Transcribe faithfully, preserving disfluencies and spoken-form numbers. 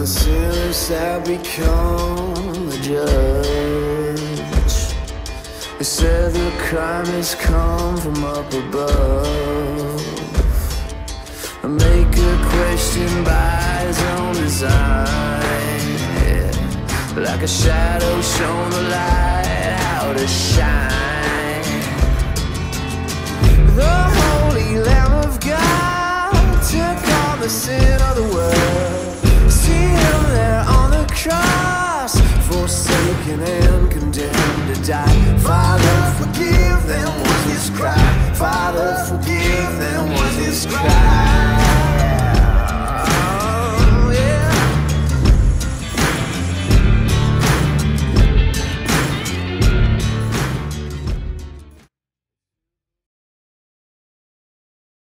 the sinners have become the judge. They said the crime has come from up above. A maker questioned by his own design, yeah. Like a shadow shone the light how to shine. The holy Lamb of God took on the sin of the world. See him there on the cross, forsaken and condemned to die. Father, forgive them, was his cry. Father, forgive them, was his cry.